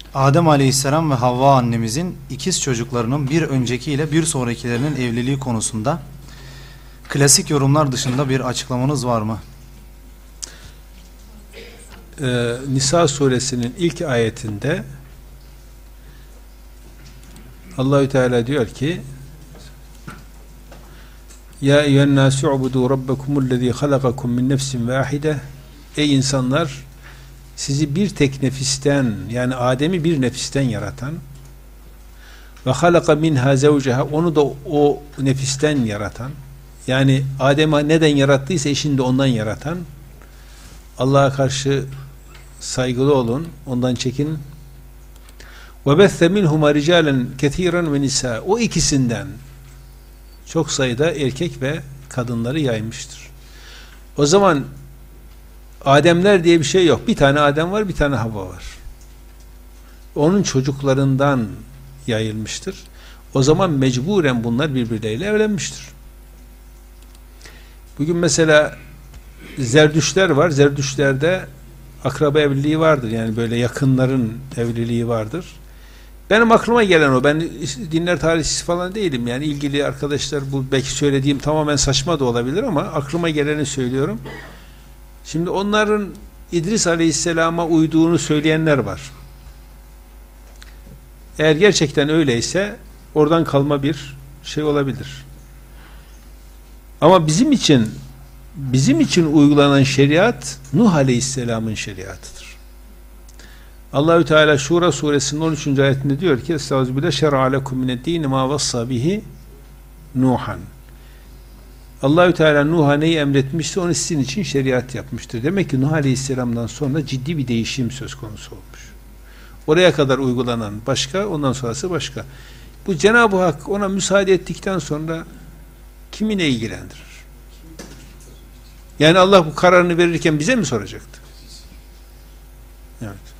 Adem Aleyhisselam ve Havva annemizin ikiz çocuklarının bir öncekiyle bir sonrakilerinin evliliği konusunda klasik yorumlar dışında bir açıklamanız var mı? Nisa suresinin ilk ayetinde Allahü Teala diyor ki: Ya eyyühennâsü ubudu rabbekumullezî halakakum min nefsin vâhide. Ey insanlar, sizi bir tek nefisten, yani Adem'i bir nefisten yaratan ve halaka minhâ zevceha, onu da o nefisten yaratan, yani Adem'i neden yarattıysa eşini de ondan yaratan, Allah'a karşı saygılı olun, ondan çekin. Ve besse minhuma ricalen ketiren ve nisa, o ikisinden çok sayıda erkek ve kadınları yaymıştır. O zaman Ademler diye bir şey yok. Bir tane Adem var, bir tane Havva var. Onun çocuklarından yayılmıştır. O zaman mecburen bunlar birbirleriyle evlenmiştir. Bugün mesela Zerdüştler var. Zerdüştlerde akraba evliliği vardır. Yani böyle yakınların evliliği vardır. Benim aklıma gelen o. Ben dinler tarihçisi falan değilim. Yani ilgili arkadaşlar, bu belki söylediğim tamamen saçma da olabilir ama aklıma geleni söylüyorum. Şimdi onların İdris Aleyhisselam'a uyduğunu söyleyenler var. Eğer gerçekten öyleyse oradan kalma bir şey olabilir. Ama bizim için uygulanan şeriat Nuh Aleyhisselam'ın şeriatıdır. Allahü Teala Şura suresinin 13. ayetinde diyor ki: Estağfirullah, şer'a lekum mined-din ma vassa bihi Nuhan. Allahü Teala Nuh'a neyi emretmişse onu sizin için şeriat yapmıştır. Demek ki Nuh Aleyhisselam'dan sonra ciddi bir değişim söz konusu olmuş. Oraya kadar uygulanan başka, ondan sonrası başka. Bu Cenab-ı Hak ona müsaade ettikten sonra kimi ne ilgilendirir? Yani Allah bu kararını verirken bize mi soracaktı? Evet.